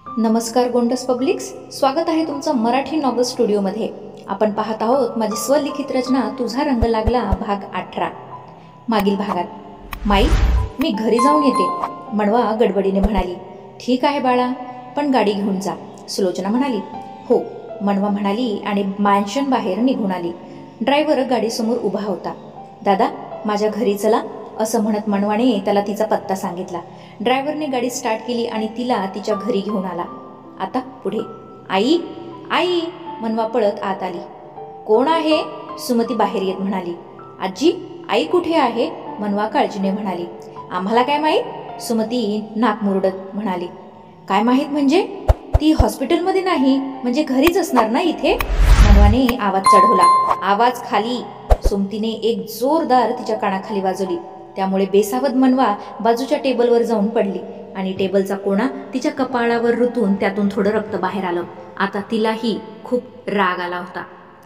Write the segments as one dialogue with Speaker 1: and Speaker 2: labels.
Speaker 1: नमस्कार गोंडस पब्लिक्स, स्वागत आहे तुमचं मराठी नॉवल स्टुडिओमध्ये। आपण पाहत आहोत माझी स्वलिखित रचना तुझा रंग लागला भाग 18। मागील भागात माई, मी घरी जाऊन येते, मणवा गडबडीने म्हणाली। ठीक आहे बाळा, पण गाडी घेऊन जा, सुलोचना म्हणाली। हो, मणवा म्हणाली आणि मॅन्शन बाहेर निघून आली। ड्रायव्हर गाडीसमोर उभा होता। दादा, माझ्या घरी चला, असं म्हणत मणवाने त्याला तिचा पत्ता सांगितला। ड्रायव्हरने गाडी स्टार्ट केली आणि तिला तिच्या घरी घेऊन आला। आता पुढे। आई, आई, मणवा पळत आत आली। कोण आहे? सुमती बाहेर येत म्हणाली। आजी, आई कुठे आहे? मणवा काळजीने म्हणाली। आम्हाला काय माहीत? सुमती नाक मुरडत म्हणाली। काय माहीत म्हणजे? ती हॉस्पिटलमध्ये नाही, म्हणजे घरीच असणार ना इथे? मणवाने आवाज चढवला। आवाज खाली, सुमतीने एक जोरदार तिच्या कानाखाली वाजवली। त्यामुळे बेसावध मणवा बाजूच्या टेबलवर जाऊन पडली आणि टेबलचा कोणा तिच्या कपाळावर रुतून त्यातून थोडं रक्त बाहेर आलं। आता तिलाही खूप राग आला होता।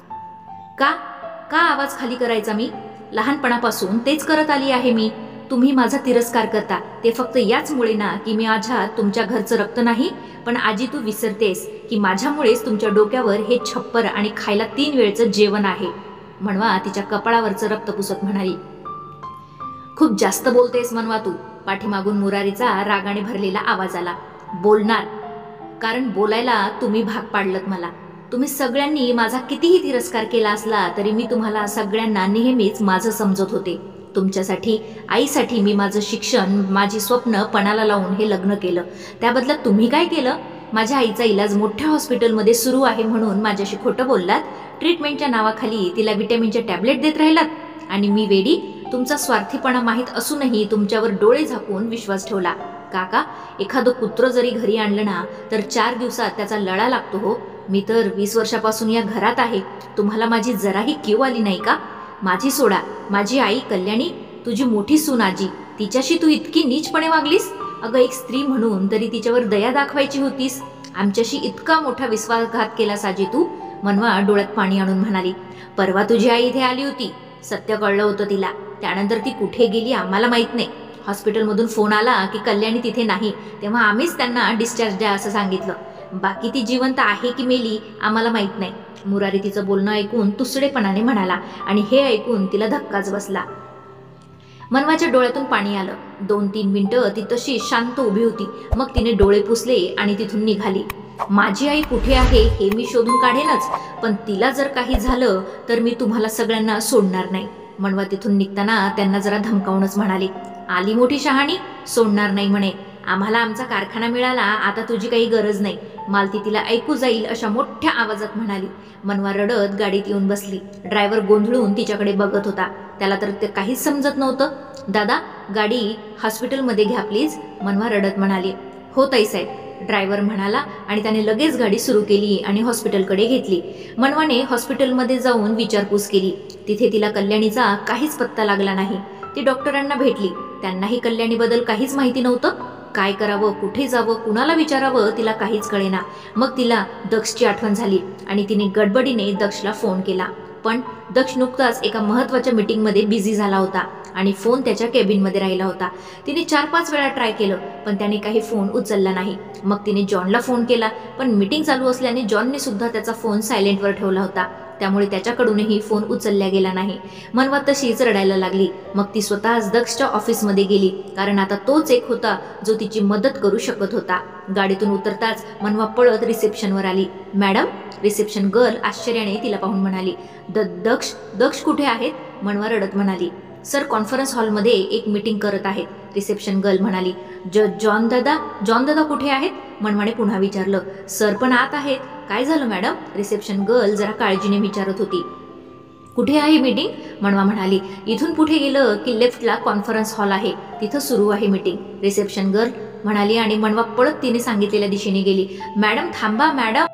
Speaker 1: का का आवाज खाली करायचा? मी लहानपणापासून तेच करत आली आहे। मी तुम्ही माझा तिरस्कार करता ते फक्त याचमुळे ना की मी माझ्यात तुमच्या घरचं रक्त नाही, पण आजी तू विसरतेस की माझ्यामुळेच तुमच्या डोक्यावर हे छप्पर आणि खायला 3 वेळचं जेवण आहे। मणवा तिच्या कपाळावरचं रक्त पुसत म्हणाली। खूप जास्त बोलतेस मणवा तू, पाठीमागून मुरारीचा रागाने भरलेला आवाज आला। बोलणार, कारण बोलायला तुम्ही भाग पाडलत मला। तुम्ही सगळ्यांनी माझा कितीही तिरस्कार केला असला तरी मी तुम्हाला सगळ्यांना नेहमीच माझं समजत होते। तुमच्यासाठी, आईसाठी मी माझं शिक्षण, माझी स्वप्न पणाला लावून हे लग्न केलं। त्याबदल्यात तुम्ही काय केलं? माझ्या आईचा इलाज मोठ्या हॉस्पिटलमध्ये सुरू आहे म्हणून माझ्याशी खोटं बोललात। ट्रीटमेंटच्या नावाखाली तिला विटॅमिनच्या टॅबलेट देत राहिलात आणि मी वेडी, तुमचा स्वार्थीपणा माहीत असूनही तुमच्यावर डोळे झाकून विश्वास ठेवला। काका, एखादं कुत्र जरी घरी आणलं ना तर 4 दिवसात त्याचा लळा लागतो हो। मी तर 20 वर्षापासून या घरात आहे, तुम्हाला माझी जराही कीव आली नाही का? माझी सोडा, माझी आई कल्याणी, तुझी मोठी सून आजी, तिच्याशी तू इतकी नीचपणे वागलीस? अगं, एक स्त्री म्हणून तरी तिच्यावर दया दाखवायची होतीस। आमच्याशी इतका मोठा विश्वासघात केला साजी तू। मणवा डोळ्यात पाणी आणून म्हणाली। परवा तुझी आई इथे आली होती, सत्य कळलं होतं तिला। त्यानंतर ती कुठे गेली आम्हाला माहित नाही। हॉस्पिटलमधून फोन आला की कल्याणी तिथे नाही, तेव्हा आम्हीच त्यांना डिस्चार्ज द्या असं सांगितलं। बाकी ती जिवंत आहे की मेली आम्हाला माहित नाही। मुरारी तिचं बोलणं ऐकून तुसडेपणाने म्हणाला आणि हे ऐकून तिला धक्काच बसला। मणवाच्या डोळ्यातून पाणी आलं। 2-3 मिनिटं ती तशी शांत उभी होती, मग तिने डोळे पुसले आणि तिथून निघाली। माझी आई कुठे आहे हे मी शोधून काढेनच, पण तिला जर काही झालं तर मी तुम्हाला सगळ्यांना सोडणार नाही। मणवा तिथून निघताना त्यांना जरा धमकावूनच म्हणाली। आली मोठी शहाणी, सोडणार नाही म्हणे। आम्हाला आमचा कारखाना मिळाला, आता तुझी काही गरज नाही। मालती तिला ऐकू जाईल अशा मोठ्या आवाजात म्हणाली। मणवा रडत गाडीत येऊन बसली। ड्रायव्हर गोंधळून तिच्याकडे बघत होता, त्याला तर ते काहीच समजत नव्हतं। दादा, गाडी हॉस्पिटलमध्ये घ्या प्लीज, मणवा रडत म्हणाली। हो ताईसाहेब, ड्रायव्हर म्हणाला आणि त्याने लगेच गाडी सुरू केली आणि हॉस्पिटलकडे घेतली। मणवाने हॉस्पिटलमध्ये जाऊन विचारपूस केली। तिथे तिला कल्याणीचा काहीच पत्ता लागला नाही। ती डॉक्टरांना भेटली, त्यांनाही कल्याणीबद्दल काहीच माहिती नव्हतं। काय करावं, कुठे जावं, कुणाला विचारावं तिला काहीच कळेना। मग तिला दक्षची आठवण झाली आणि तिने गडबडीने दक्षला फोन केला, पण दक्ष नुकताच एका महत्त्वाच्या मीटिंगमध्ये बिझी झाला होता आणि फोन त्याच्या केबिनमध्ये राहिला होता। तिने 4-5 वेळा ट्राय केलं, पण त्याने काही फोन उचलला नाही। मग तिने जॉनला फोन केला, पण मीटिंग चालू असल्याने जॉनने सुद्धा त्याचा फोन सायलेंटवर ठेवला होता, त्यामुळे त्याच्याकडूनही फोन उचलला गेला नाही। मणवा तशीच रडायला लागली। मग ती स्वतःच दक्षच्या ऑफिसमध्ये गेली, कारण आता तोच एक होता जो तिची मदत करू शकत होता। गाडीतून उतरताच मणवा पळत रिसेप्शनवर आली। मॅडम, रिसेप्शन गर्ल आश्चर्याने तिला पाहून म्हणाली। दक्ष कुठे आहेत? मणवा रडत म्हणाली। सर कॉन्फरन्स हॉलमध्ये एक मीटिंग करत आहेत, रिसेप्शन गर्ल म्हणाली। जॉन दादा कुठे आहेत? मणवाने पुन्हा विचारलं। सर पण आत आहेत। काय झालं मॅडम? रिसेप्शन गर्ल जरा काळजीने विचारत होती। कुठे आहे मीटिंग? मणवा म्हणाली। इथून पुढे गेलं की लेफ्टला कॉन्फरन्स हॉल आहे, तिथं सुरू आहे मीटिंग, रिसेप्शन गर्ल म्हणाली आणि मणवा पळत तिने सांगितलेल्या दिशेने गेली। मॅडम थांबा मॅडम,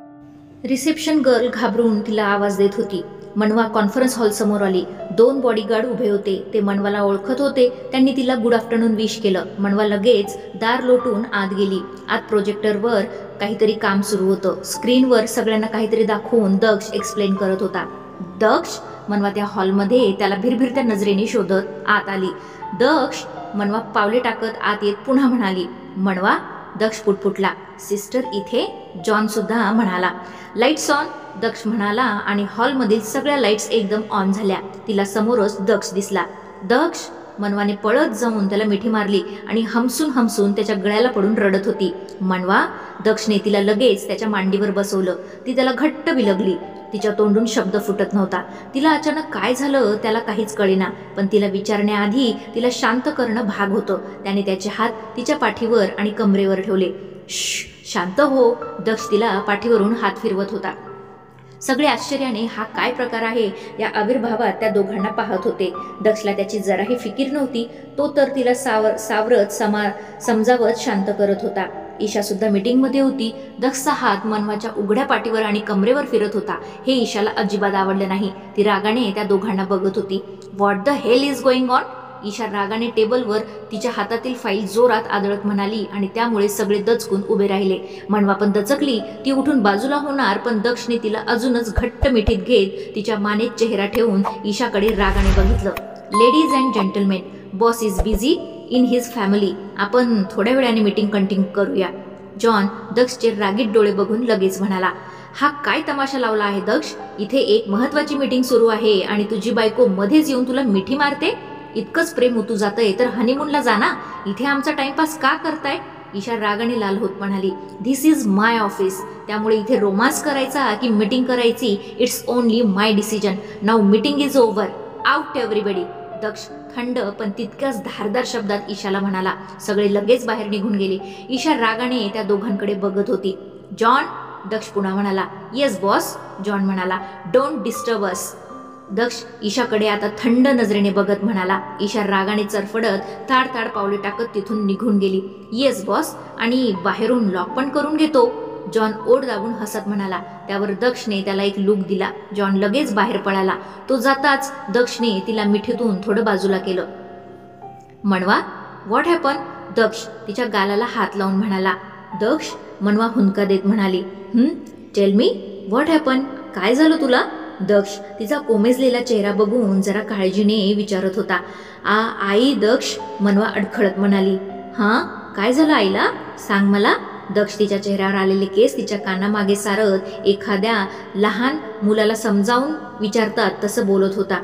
Speaker 1: रिसेप्शन गर्ल घाबरून तिला आवाज देत होती। मणवा कॉन्फरन्स हॉल समोर आली। 2 बॉडीगार्ड उभे होते, ते मणवाला ओळखत होते। त्यांनी तिला गुड आफ्टरनून विश केलं। मणवा लगेच दार लोटून आत गेली। आत प्रोजेक्टरवर काहीतरी काम सुरू होतं। स्क्रीनवर सगळ्यांना काहीतरी दाखवून दक्ष एक्सप्लेन करत होता। दक्ष, मणवा त्या हॉलमध्ये त्याला भिरभिरत्या नजरेने शोधत आत आली। दक्ष, मणवा पावले टाकत आत येत पुन्हा म्हणाली। मणवा, दक्ष पुटपुटला. सिस्टर इथे? जॉन सुद्धा म्हणाला. लाईट्स ऑन, दक्ष म्हणाला आणि हॉलमधील सगळ्या लाईट्स एकदम ऑन झाल्या. तिला समोरच दक्ष दिसला. दक्ष, मनवाने पळत जाऊन त्याला मिठी मारली आणि हमसून त्याच्या गळ्याला पडून रडत होती. मनवा, दक्षने तिला लगेच त्याच्या मांडीवर बसवलं. ती त्याला घट्ट बिलगली. तिच्या तोंडून शब्द फुटत नव्हता. तिला अचानक काय झालं त्याला काहीच कळेना, पण तिला विचारण्याआधी तिला शांत करणं भाग होतं. त्याने त्याचे हात तिच्या पाठीवर आणि कमरेवर ठेवले. शांत हो, दक्ष तिला पाठीवरून हात फिरवत होता. सगळे आश्चर्याने हा काय प्रकार आहे या आविर्भावात त्या दोघांना पाहत होते. दक्षला त्याची जराही फिकीर नव्हती. तो तर तिला सावरत समजावत शांत करत होता. ईशा सुद्धा मीटिंगमध्ये होती. दक्षचा हात मनवाच्या उघड्या पाठीवर आणि कमरेवर फिरत होता. हे ईशाला अजिबात आवडलं नाही. ती रागाने त्या दोघांना बघत होती. What the hell is going on? Isha रागाने टेबलवर तिच्या हातातील फाईल जोरात आदळत म्हणाली आणि त्यामुळे सगळे दचकून उभे राहिले. मनवा पण दचकली. ती उठून बाजूला होणार, पण दक्षने तिला अजूनच घट्ट मिठीत घेत तिच्या मानेत चेहरा ठेवून ईशाकडे रागाने बघितलं. Ladies and gentlemen, boss is busy in his family. आपण थोड्या वेळाने मीटिंग कंटिन्यू करूया. जॉन दक्षचे रागीट डोळे बघून लगेच म्हणाला. हा काय तमाशा लावला आहे दक्ष? इथे एक महत्वाची मीटिंग सुरू आहे आणि तुझी बायको मध्येच येऊन तुला मिठी मारते? इतकंच प्रेम उतू जातंय तर हनीमूनला जा ना. इथे आमचा टाइमपास का करताय? ईशा रागाने लाल होत म्हणाली. धिस इज माय ऑफिस, त्यामुळे इथे रोमांस करायचा की मीटिंग करायची it's only my decision. Now meeting is over. Out everybody. Daksh थंड पण तितक्याच धारदार शब्दात ईशाला म्हणाला. सगळे लगेच बाहेर निघून गेले. ईशा रागाने त्या दोघांकडे बघत होती. जॉन, दक्ष पुन्हा म्हणाला. येस बॉस, जॉन म्हणाला. Don't disturb us. दक्ष ईशाकडे आता थंड नजरेने बघत म्हणाला. ईशा रागाने चरफडत ताड पावले टाकत तिथून निघून गेली. येस बॉस, आणि बाहेरून लॉक पण करून घेतो, जॉन ओढ दाबून हसत म्हणाला. त्यावर दक्षने त्याला एक लूक दिला. जॉन लगेच बाहेर पळाला. तो जाताच दक्षने तिला मिठीतून थोडं बाजूला केलं. मनवा, व्हॉट हॅपन? दक्ष तिच्या गालाला हात लावून म्हणाला. दक्ष, मनवा हुंदका देत म्हणाली. Tell me, what happen? काय झालं तुला? दक्ष तिचा कोमेजलेला चेहरा बघून जरा काळजीने विचारत होता. आई दक्ष, मनवा अडखळत म्हणाली. हां, काय झालं आईला? सांग मला. दक्ष तिच्या चेहऱ्यावर आलेले केस तिच्या कानामागे सारत एखाद्या लहान मुलाला समजावून विचारतात तसं बोलत होता.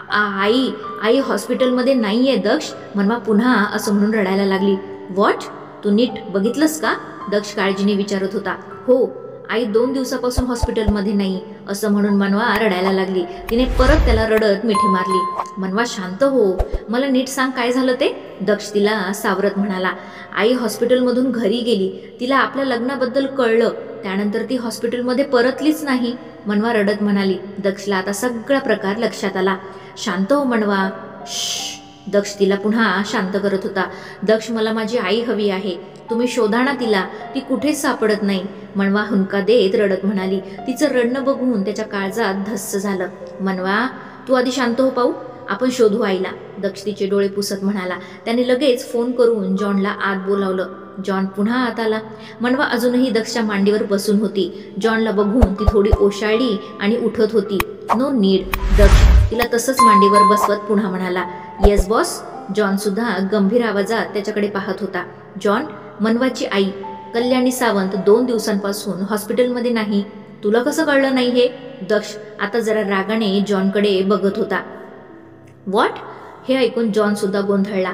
Speaker 1: आई हॉस्पिटलमध्ये नाहीये दक्ष, मनवा पुन्हा असं म्हणून रडायला लागली. व्हॉट? तू नीट बघितलंस का? दक्ष काळजीने विचारत होता. हो, आई 2 दिवसापासून हॉस्पिटलमध्ये नाही, असं म्हणून मनवा रडायला लागली. तिने परत त्याला रडत मिठी मारली. मनवा शांत हो, मला नीट सांग काय झालं ते? दक्ष तिला सावरत म्हणाला. आई हॉस्पिटलमधून घरी गेली. तिला आपल्या लग्नाबद्दल कळलं. त्यानंतर ती हॉस्पिटलमध्ये परतलीच नाही, मनवा रडत म्हणाली. दक्षला आता सगळा प्रकार लक्षात आला. शांत हो मनवा. दक्ष तिला पुन्हा शांत करत होता. दक्ष, मला माझी आई हवी आहे. तुम्ही शोधा ना तिला, ती कुठेच सापडत नाही, मनवा हुंदका देत रडत म्हणाली. तिचं रडणं बघून त्याच्या काळजात धस्स झालं. मनवा, तू आधी शांत हो पाहू, आपण शोधू आईला, दक्ष तिचे डोळे पुसत म्हणाला. त्याने लगेच फोन करून जॉनला आत बोलावलं. जॉन पुन्हा आत आला. मनवा अजूनही दक्षच्या मांडीवर बसून होती. जॉनला बघून ती थोडी ओशाळली आणि उठत होती. No need. दक्ष तिला तसंच मांडीवर बसवत पुन्हा म्हणाला. Yes boss. जॉन सुद्धा गंभीर आवाजात त्याच्याकडे पाहत होता. जॉन, मनवाची आई कल्याणी सावंत 2 दिवसांपासून हॉस्पिटलमध्ये नाही. तुला कसं कळलं नाही हे? दक्ष आता जरा रागाने जॉनकडे बघत होता. व्हॉट? हे ऐकून जॉन सुद्धा गोंधळला.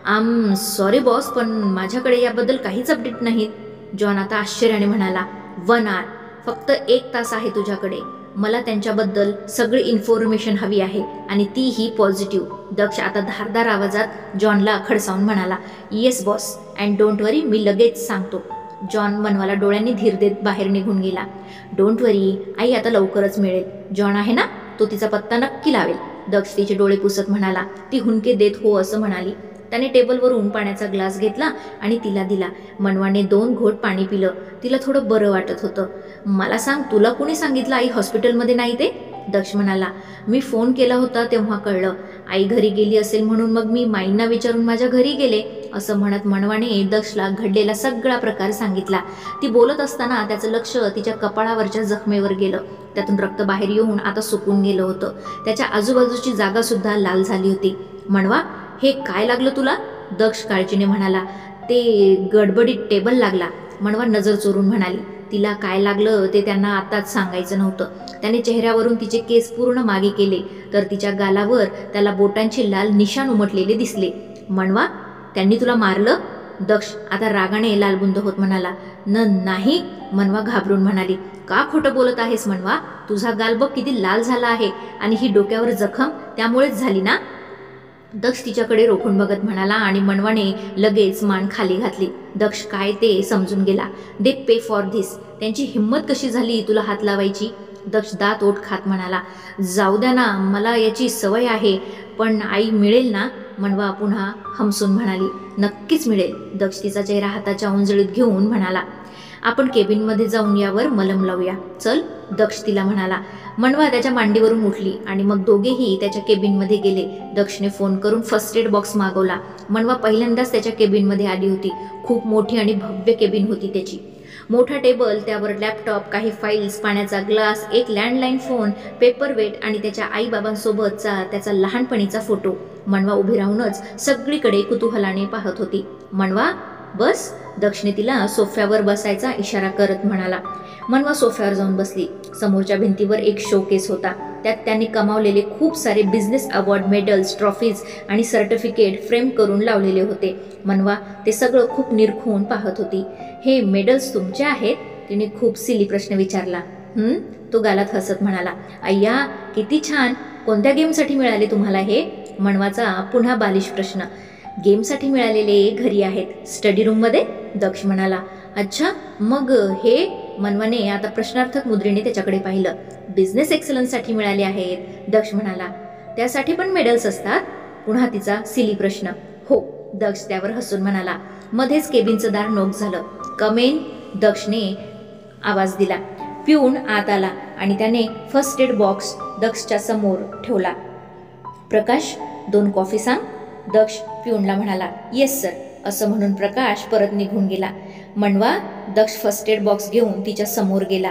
Speaker 1: सॉरी बॉस, पण माझ्याकडे याबद्दल काहीच अपडेट नाहीत. जॉन आता आश्चर्याने म्हणाला. 1 hour, फक्त 1 तास आहे तुझ्याकडे. मला त्यांच्याबद्दल सगळी इन्फॉर्मेशन हवी आहे आणि तीही पॉझिटिव्ह. दक्ष आता धारदार आवाजात जॉनला खडसावून म्हणाला. Yes boss, and don't worry, मी लगेच सांगतो. जॉन मनवाला डोळ्यांनी धीर देत बाहेर निघून गेला. डोंट वरी, आई आता लवकरच मिळेल. जॉन आहे ना, तो तिचा पत्ता नक्की लावेल, दक्ष तिचे डोळे पुसत म्हणाला. ती हुंदके देत हो असं म्हणाली. त्याने टेबलवरून पाण्याचा ग्लास घेतला आणि तिला दिला. मनवाने 2 घोट पाणी पिलं. तिला थोडं बरं वाटत होतं. मला सांग, तुला कोणी सांगितलं आई हॉस्पिटलमध्ये नाही ते? दक्ष म्हणाला. मी फोन केला होता तेव्हा कळलं. आई घरी गेली असेल म्हणून मग मी माईंना विचारून माझ्या घरी गेले, असं म्हणत मनवाने दक्षला घडलेला सगळा प्रकार सांगितला. ती बोलत असताना त्याचं लक्ष तिच्या कपाळावरच्या जखमेवर गेलं. त्यातून रक्त बाहेर येऊन आता सुकून गेलं होतं. त्याच्या आजूबाजूची जागा सुद्धा लाल झाली होती. मनवा, हे काय लागलं तुला? दक्ष काळजीने म्हणाला. ते गडबडीत टेबल लागला. मनवा नजर चोरून म्हणाली. तिला काय लागलं ते त्यांना आताच सांगायचं नव्हतं. त्याने चेहऱ्यावरून तिचे केस पूर्ण मागे केले तर तिच्या गालावर त्याला बोटांचे लाल निशाण उमटलेले दिसले. मनवा, त्यांनी तुला मारलं? दक्ष आता रागाने लालबुंद होत म्हणाला. नाही, मनवा घाबरून म्हणाली. का खोटं बोलत आहेस मनवा? तुझा गाल बघ किती लाल झाला आहे आणि ही डोक्यावर जखम त्यामुळेच झाली ना? दक्ष तिच्याकडे रोखून बघत म्हणाला आणि मनवाने लगेच मान खाली घातली. दक्ष काय ते समजून गेला. They pay for this. त्यांची हिंमत कशी झाली तुला हात लावायची? दक्ष दात ओठ खात म्हणाला. जाऊ द्या ना, मला याची सवय आहे. पण आई मिळेल ना? मनवा पुन्हा हमसून म्हणाली. नक्कीच मिळेल. दक्ष तिचा चेहरा हाताच्या उंजळीत घेऊन म्हणाला. आपण केबिनमध्ये जाऊन यावर मलम लावूया. चल, दक्ष तिला म्हणाला. मनवा त्याच्या मांडीवरून उठली आणि मग दोघेही त्याच्या केबिनमध्ये गेले. दक्षने फोन करून फर्स्ट एड बॉक्स मागवला. मनवा पहिल्यांदाच त्याच्या केबिनमध्ये आली होती. खूप मोठी आणि भव्य केबिन होती त्याची. मोठा टेबल, त्यावर लॅपटॉप, काही फाईल्स, पाण्याचा ग्लास, एक लँडलाईन फोन, पेपरवेट आणि त्याच्या आईबाबांसोबतचा त्याचा लहानपणीचा फोटो. मनवा उभी राहूनच सगळीकडे कुतूहलाने पाहत होती. मनवा बस, दक्षने तिला सोफ्यावर बसायचा इशारा करत म्हणाला. मनवा सोफ्यावर जाऊन बसली. समोरच्या भिंतीवर एक शोकेस होता. त्यात त्यांनी कमावलेले खूप सारे बिझनेस अवॉर्ड, मेडल्स, ट्रॉफीज आणि सर्टिफिकेट फ्रेम करून लावलेले होते. मनवा ते सगळं खूप निरखून पाहत होती. हे मेडल्स तुमचे आहेत? तिने खूप सिली प्रश्न विचारला. तो गालात हसत म्हणाला. अय्या, किती छान. कोणत्या गेमसाठी मिळाले तुम्हाला हे? मनवाचा पुन्हा बालिश प्रश्न. गेमसाठी मिळालेले घरी आहेत, स्टडी रूममध्ये, दक्ष म्हणाला. अच्छा, मग हे? मनवाने आता प्रश्नार्थक मुद्रेने त्याच्याकडे पाहिलं. बिझनेस एक्सलन्ससाठी मिळाले आहेत, दक्ष म्हणाला. त्यासाठी पण मेडल्स असतात? पुन्हा तिचा सिली प्रश्न. हो, दक्ष त्यावर हसून म्हणाला. मध्येच केबिनचं दार नॉक झालं. कम इन, दक्षने आवाज दिला. पिऊन आत आला आणि त्याने फर्स्ट एड बॉक्स दक्षच्या समोर ठेवला. प्रकाश, 2 कॉफी सांग, दक्ष पिऊनला म्हणाला. येस सर, असं म्हणून प्रकाश परत निघून गेला. मनवा, दक्ष फर्स्ट एड बॉक्स घेऊन तिच्या समोर गेला.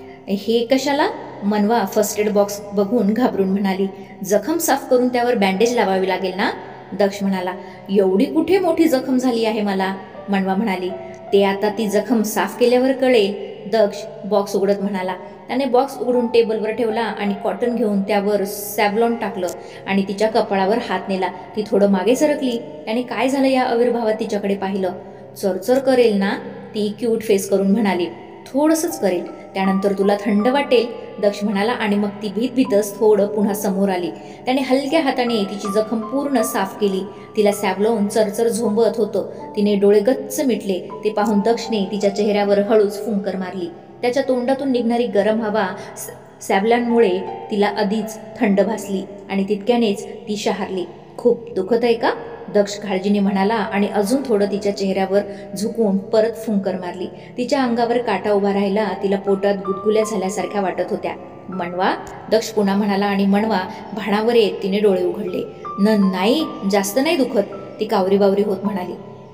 Speaker 1: हे कशाला? मनवा फर्स्ट एड बॉक्स बघून घाबरून म्हणाली. जखम साफ करून त्यावर बँडेज लावावी लागेल ना? दक्ष म्हणाला. एवढी कुठे मोठी जखम झाली आहे मला? मनवा म्हणाली. ते आता ती जखम साफ केल्यावर कळेल, दक्ष बॉक्स उघडत म्हणाला. त्याने बॉक्स उघडून टेबलवर ठेवला आणि कॉटन घेऊन त्यावर सॅव्लॉन टाकलं आणि तिच्या कपाळावर हात नेला. ती थोडं मागे सरकली. त्याने काय झालं या आविर्भावात तिच्याकडे पाहिलं. चरचर करेल ना? ती क्यूट फेस करून म्हणाली. थोडंसंच करेल, त्यानंतर तुला थंड वाटेल, दक्ष म्हणाला आणि मग ती भीतभीतच थोडं पुन्हा समोर आली. त्याने हलक्या हाताने तिची जखम पूर्ण साफ केली. तिला सॅव्लॉन चरचर झोंबत होतं. तिने डोळे गच्च मिटले. ते पाहून दक्षने तिच्या चेहऱ्यावर हळूच फुंकर मारली. त्याच्या तोंडातून निघणारी गरम हवा सॅव्लॉनमुळे तिला आधीच थंड भासली आणि तितक्यानेच ती शहारली. खूप दुखत आहे का? दक्ष काळजीने म्हणाला आणि अजून थोडं तिच्या चेहऱ्यावर झुकून परत फुंकर मारली. तिच्या अंगावर काटा उभा राहिला. तिला पोटात गुदगुल्या झाल्यासारख्या वाटत होत्या. मनवा, दक्ष पुन्हा म्हणाला आणि मनवा भाणावर येत तिने डोळे उघडले. नाही, जास्त नाही दुखत, ती कावरी बावरी होत म्हणाली.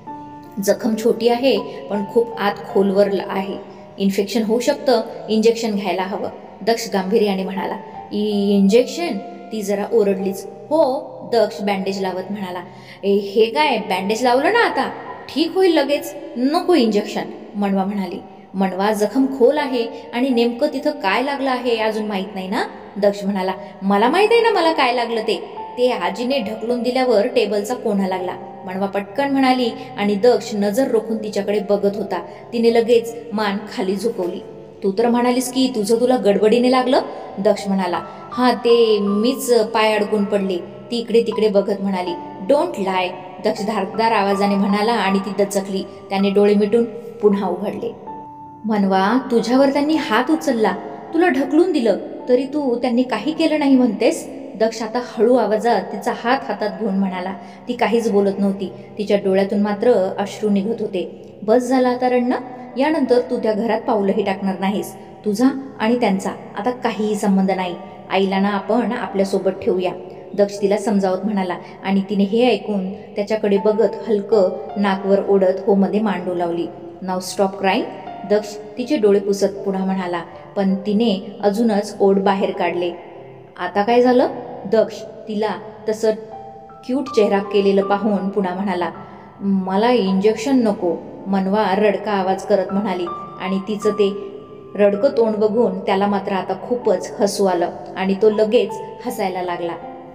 Speaker 1: जखम छोटी आहे पण खूप आत खोलवर आहे. इन्फेक्शन होऊ शकतं, इंजेक्शन घ्यायला हवं, दक्ष गांभीर्याने म्हणाला. इंजेक्शन? ती जरा ओरडलीच. हो, दक्ष बँडेज लावत म्हणाला. हे काय, बँडेज लावलं ना आता, ठीक होईल लगेच, नको इंजेक्शन, मनवा म्हणाली. मनवा, जखम खोल आहे आणि नेमकं तिथं काय लागलं आहे अजून माहीत नाही ना? दक्ष म्हणाला. मला माहीत आहे ना मला काय लागलं ते आजीने ढकलून दिल्यावर टेबलचा कोणा लागला, मनवा पटकन म्हणाली आणि दक्ष नजर रोखून तिच्याकडे बघत होता. तिने लगेच मान खाली झुकवली. तू तर म्हणालीस की तुला गडबडीने लागलं, दक्ष म्हणाला. हा, ते मीच पाय अडकून पडले, ती इकडे तिकडे बघत म्हणाली. डोंट लाय, दक्ष धारदार आवाजाने म्हणाला आणि ती दचकली. त्याने डोळे मिटून पुन्हा उघडले. मनवा, तुझ्यावर त्यांनी हात उचलला, तुला ढकलून दिलं, तरी तू त्यांनी काही केलं नाही म्हणतेस? दक्ष आता हळू आवाजात तिचा हात हातात घेऊन म्हणाला. ती काहीच बोलत नव्हती. तिच्या डोळ्यातून मात्र अश्रू निघत होते. बस झाला आता रडणं, यानंतर तू त्या घरात पाऊलही टाकणार नाहीस. तुझा आणि त्यांचा आता काहीही संबंध नाही. आईला ना आपण आपल्यासोबत ठेवूया, दक्ष तिला समजावत म्हणाला आणि तिने हे ऐकून त्याच्याकडे बघत हलकं नाकवर ओढत हो मध्ये मान डोलावली. नाव स्टॉप क्राईंग, दक्ष तिचे डोळे पुसत पुन्हा म्हणाला. पण तिने अजूनच ओढ बाहेर काढले. आता काय झालं? दक्ष तिला तसं क्यूट चेहरा केलेलं पाहून पुन्हा म्हणाला. मला इंजेक्शन नको, मनवा रडका आवाज करत म्हणाली. आणि तिचं ते रडकं तोंड बघून त्याला मात्र आता खूपच हसू आलं आणि तो लगेच हसायला लागला.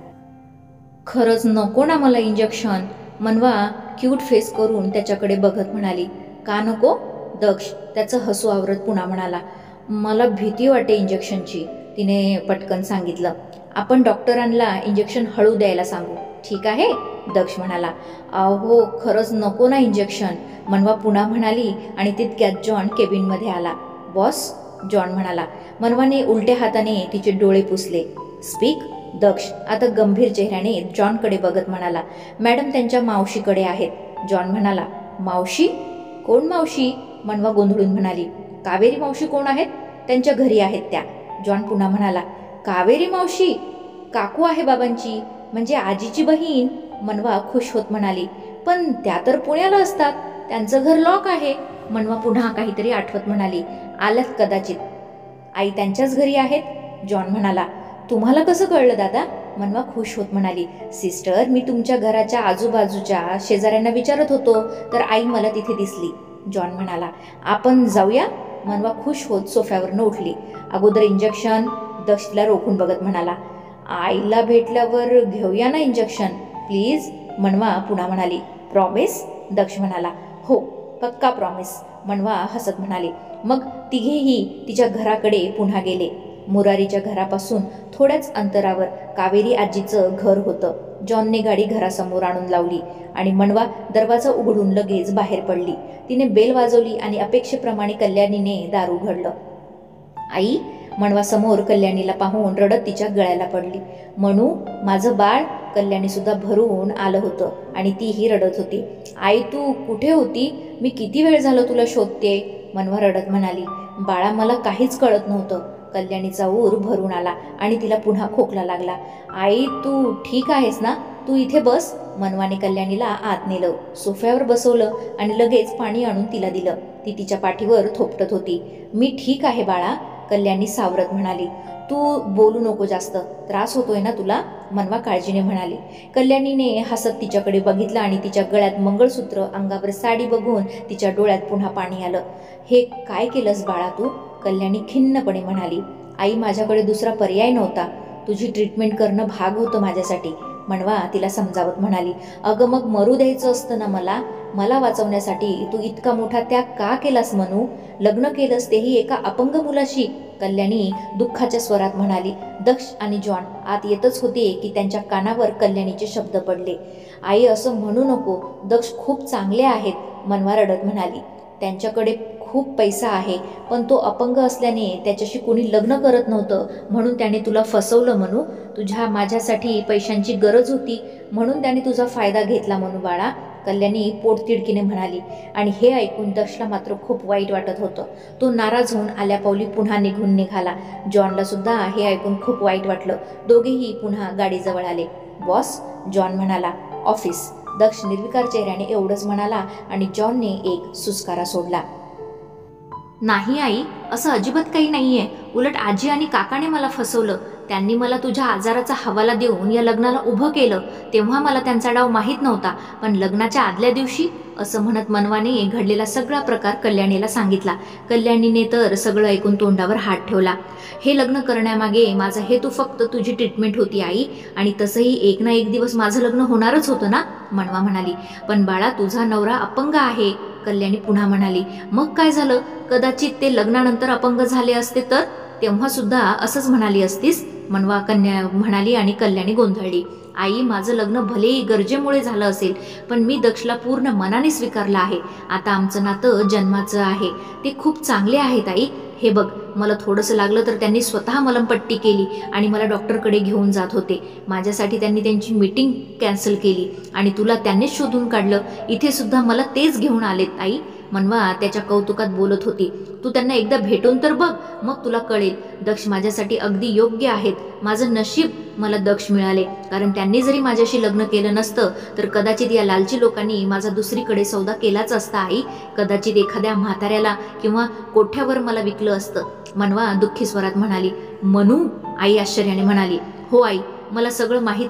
Speaker 1: खरंच नको ना मला इंजेक्शन, मनवा क्यूट फेस करून त्याच्याकडे बघत म्हणाली. का नको? दक्ष त्याचं हसू आवरत पुन्हा म्हणाला. मला भीती वाटते इंजेक्शनची, तिने पटकन सांगितलं. आपण डॉक्टरांना इंजेक्शन हळू द्यायला सांगू, ठीक आहे? दक्ष म्हणाला. हो खरंच नको ना इंजेक्शन, मनवा पुन्हा म्हणाली. आणि तितक्यात जॉन केबिनमध्ये आला. बॉस, जॉन म्हणाला. मनवाने उलट्या हाताने तिचे डोळे पुसले. स्पीक. दक्ष आता गंभीर चेहऱ्याने जॉनकडे बघत म्हणाला. मॅडम त्यांच्या मावशीकडे आहेत. जॉन म्हणाला. मावशी? कोण मावशी? मनवा गोंधळून म्हणाली. कावेरी मावशी कोण आहेत? त्यांच्या घरी आहेत त्या. जॉन पुन्हा म्हणाला. कावेरी मावशी? काकू आहे बाबांची, म्हणजे आजीची बहीण. मनवा खुश होत म्हणाली. पण त्या तर पुण्याला असतात, त्यांचं घर लॉक आहे. मनवा पुन्हा काहीतरी आठवत म्हणाली. आल्यात कदाचित. आई त्यांच्याच घरी आहेत. जॉन म्हणाला. तुम्हाला कसं कळलं दादा? मनवा खुश होत म्हणाली. सिस्टर, मी तुमच्या घराच्या आजूबाजूच्या शेजाऱ्यांना विचारत होतो तर आई मला तिथे दिसली. जॉन म्हणाला. आपण जाऊया? मनवा खुश होत सोफ्यावरनं उठली. अगोदर इंजेक्शन, दक्ष तिला रोखून बघत म्हणाला. आईला भेटल्यावर घेऊया ना इंजेक्शन प्लीज, मनवा पुन्हा म्हणाली. प्रॉमिस? दक्ष म्हणाला. हो पक्का प्रॉमिस, मनवा हसत म्हणाली. मग तिघेही तिच्या घराकडे पुन्हा गेले. मुरारीच्या घरापासून थोड्याच अंतरावर कावेरी आजीचं घर होतं. जॉनने गाडी घरासमोर आणून लावली आणि मनवा दरवाजा उघडून लगेच बाहेर पडली. तिने बेल वाजवली आणि अपेक्षेप्रमाणे कल्याणीने दार उघडलं. आई, मनवा समोर कल्याणीला पाहून रडत तिच्या गळ्याला पडली. मनू, माझं बाळ. कल्याणी सुद्धा भरून आलं होतं आणि तीही रडत होती. आई तू कुठे होती? मी किती वेळ झालं तुला शोधते, मनवा रडत म्हणाली. बाळा मला काहीच कळत नव्हतं. कल्याणीचा ऊर भरून आला आणि तिला पुन्हा खोकला लागला. आई तू ठीक आहेस ना? तू इथे बस. मनवाने कल्याणीला आत नेलं, सोफ्यावर बसवलं आणि लगेच पाणी आणून तिला दिलं. ती तिच्या पाठीवर थोपटत होती. मी ठीक आहे बाळा, कल्याणी सावरत म्हणाली. तू बोलू नको जास्त, त्रास होतोय ना तुला, मनवा काळजीने म्हणाली. कल्याणीने हसत तिच्याकडे बघितलं आणि तिच्या गळ्यात मंगळसूत्र, अंगावर साडी बघून तिच्या डोळ्यात पुन्हा पाणी आलं. हे काय केलंस बाळा तू? कल्याणी खिन्नपणे म्हणाली. आई माझ्याकडे दुसरा पर्याय नव्हता, तुझी ट्रीटमेंट करणं भाग होतं माझ्यासाठी, मनवा तिला समजावत म्हणाली. अगं मग मरू द्यायचं असतं ना मला वाचवण्यासाठी तू इतका मोठा त्याग का केलास मनू? लग्न केलंस तेही एका अपंग मुलाशी, कल्याणी दुःखाच्या स्वरात म्हणाली. दक्ष आणि जॉन आत येतच होते की त्यांच्या कानावर कल्याणीचे शब्द पडले. आई असं म्हणू नको, दक्ष खूप चांगले आहेत, मनवा रडत म्हणाली. त्यांच्याकडे खूप पैसा आहे, पण तो अपंग असल्याने त्याच्याशी कोणी लग्न करत नव्हतं, म्हणून त्याने तुला फसवलं मनू. तुझ्या माझ्यासाठी पैशांची गरज होती म्हणून त्याने तुझा फायदा घेतला मनू बाळा, कल्याणी पोटतिडकीने म्हणाली. आणि हे ऐकून दक्षला मात्र खूप वाईट वाटत होतं. तो नाराज होऊन आल्यापावली पुन्हा निघून निघाला. जॉनला सुद्धा हे ऐकून खूप वाईट वाटलं. दोघेही पुन्हा गाडीजवळ आले. बॉस, जॉन म्हणाला. ऑफिस, दक्ष निर्विकार चेहऱ्याने एवढंच म्हणाला आणि जॉनने एक सुस्कारा सोडला. नाही आई, असं अजिबात काही नाहीये. उलट आजी आणि काकाने मला फसवलं. त्यांनी मला तुझ्या आजाराचा हवाला देऊन या लग्नाला उभं केलं. तेव्हा मला त्यांचा डाव माहीत नव्हता, पण लग्नाच्या आदल्या दिवशी, असं म्हणत मनवाने घडलेला सगळा प्रकार कल्याणीला सांगितला. कल्याणीने तर सगळं ऐकून तोंडावर हात ठेवला. हे लग्न करण्यामागे माझा हेतू फक्त तुझी ट्रीटमेंट होती आई, आणि तसंही एक ना एक दिवस माझं लग्न होणारच होतं ना, मनवा म्हणाली. पण बाळा तुझा नवरा अपंग आहे, कल्याणी पुन्हा म्हणाली. मग काय झालं? कदाचित ते लग्नानंतर अपंग झाले असते तर तेव्हा सुद्धा असंच म्हणाली असतीस, मनवा कन्या म्हणाली. आणि कल्याणी गोंधळली. आई, माझं लग्न भलेही गरजेमुळे झालं असेल, पण मी दक्षला पूर्ण मनाने स्वीकारलं आहे. आता आमचं नातं जन्माचं आहे. ते खूप चांगले आहेत आई. हे बघ, मला थोडंसं लागलं तर त्यांनी स्वतः मलमपट्टी केली आणि मला डॉक्टरकडे घेऊन जात होते. माझ्यासाठी त्यांनी त्यांची मीटिंग कॅन्सल केली आणि तुला त्यांनीच शोधून काढलं. इथे सुद्धा मला तेच घेऊन आलेत आई, मनवा त्याच्या कौतुकात बोलत होती. तू त्यांना एकदा भेटून तर बघ, मग तुला कळेल. दक्ष माझ्यासाठी अगदी योग्य आहेत. माझं नशीब मला दक्ष मिळाले, कारण त्यांनी जरी माझ्याशी लग्न केलं नसतं तर कदाचित या लालची लोकांनी माझा दुसरीकडे सौदा केलाच असता आई. कदाचित एखाद्या म्हाताऱ्याला किंवा कोठ्यावर मला विकलं असतं, मनवा दुःखी स्वरात म्हणाली. मनू, आई आश्चर्याने म्हणाली. हो आई, मला सगळं माहीत आहे.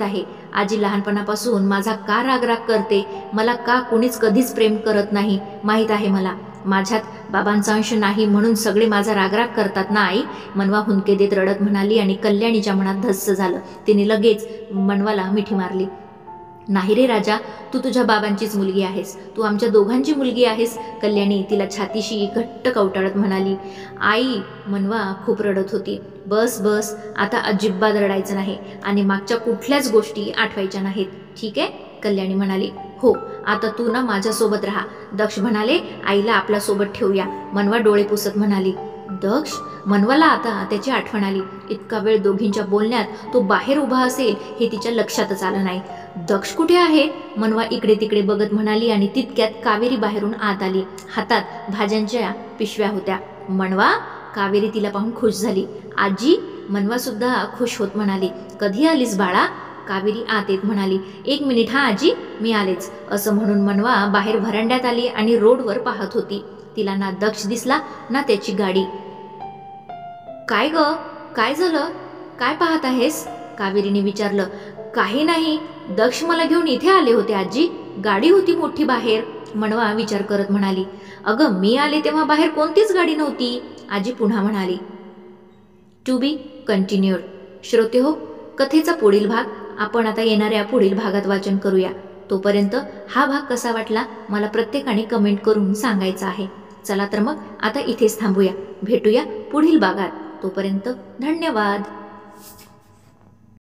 Speaker 1: आजी लहानपणापासून माझा का राग करते, मला का कोणीच कधीच प्रेम करत नाही माहीत आहे मला. माझ्यात बाबांचा अंश नाही म्हणून सगळे माझा राग करतात ना आई, मनवा हुंदके देत रडत म्हणाली. आणि कल्याणीच्या मनात धस्स झालं. तिने लगेच मनवाला मिठी मारली. नाही रे राजा, तू तुझ्या बाबांचीच मुलगी आहेस, तू आमच्या दोघांची मुलगी आहेस. कल्याणी तिला छातीशी घट्ट कवटाळत म्हणाली. आई, मनवा खूप रडत होती. बस बस, आता अजिबात रडायचं नाही आणि मागच्या कुठल्याच गोष्टी आठवायच्या नाहीत, ठीक आहे, कल्याणी म्हणाली. हो, आता तू ना माझ्यासोबत राहा, दक्ष म्हणाले. आईला आपल्यासोबत ठेवूया, मनवा डोळे पुसत म्हणाली. दक्ष? मनवाला आता त्याची आठवण आली. इतका वेळ दोघींच्या बोलण्यात तो बाहेर उभा असेल हे तिच्या लक्षातच आलं नाही. दक्ष कुठे आहे? मनवा इकडे तिकडे बघत म्हणाली. आणि तितक्यात कावेरी बाहेरून आत आली. हातात भाज्यांच्या पिशव्या होत्या. मनवा? कावेरी तिला पाहून खुश झाली. आजी? मनवा सुद्धा खुश होत म्हणाली. कधी आलीस बाळा? कावेरी आत येत म्हणाली. 1 मिनिट हा आजी, मी आलेच, असं म्हणून मनवा बाहेर व्हरांड्यात आली आणि रोडवर पाहत होती. तिला ना दक्ष दिसला ना त्याची गाडी. काय ग, काय झालं, काय पाहत आहेस? कावेरीने विचारलं. काही नाही, दक्ष मला घेऊन इथे आले होते आजी, गाडी होती मोठी बाहेर, मनवा विचार करत म्हणाली. अगं, मी आले तेव्हा बाहेर कोणतीच गाडी नव्हती, आजी पुन्हा म्हणाली. To be continued. श्रोते हो, कथेचा पुढील भाग आपण आता येणाऱ्या पुढील भागात वाचन करूया. तोपर्यंत हा भाग कसा वाटला मला प्रत्येकाने कमेंट करून सांगायचं आहे. चला तर मग आता इथेच थांबूया, भेटूया पुढील भागात. तोपर्यंत धन्यवाद.